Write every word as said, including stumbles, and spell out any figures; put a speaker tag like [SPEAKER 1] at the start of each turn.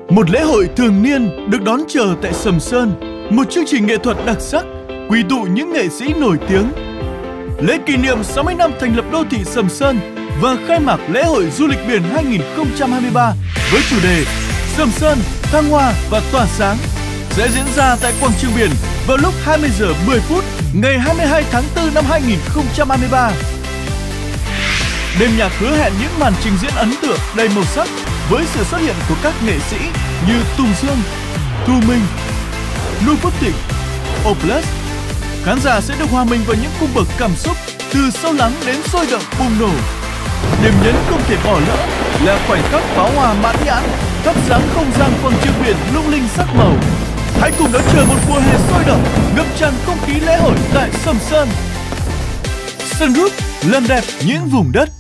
[SPEAKER 1] Một lễ hội thường niên được đón chờ tại Sầm Sơn, một chương trình nghệ thuật đặc sắc, quy tụ những nghệ sĩ nổi tiếng. Lễ kỷ niệm sáu mươi năm thành lập đô thị Sầm Sơn và khai mạc lễ hội du lịch biển hai nghìn không trăm hai mươi ba với chủ đề Sầm Sơn, thăng hoa và tỏa sáng sẽ diễn ra tại quảng trường biển vào lúc hai mươi giờ mười phút ngày hai mươi hai tháng tư năm hai nghìn không trăm hai mươi ba. Đêm nhạc hứa hẹn những màn trình diễn ấn tượng đầy màu sắc với sự xuất hiện của các nghệ sĩ như Tùng Dương, Thu Minh, Nu Phước Thịnh, Oplus. Khán giả sẽ được hòa mình vào những cung bậc cảm xúc từ sâu lắng đến sôi động bùng nổ. Điểm nhấn không thể bỏ lỡ là khoảnh khắc pháo hoa mãn nhãn thắp sáng không gian quảng trường biển lung linh sắc màu. Hãy cùng đón chờ một mùa hè sôi động, ngập tràn không khí lễ hội tại Sầm Sơn. Sun Group làm đẹp những vùng đất.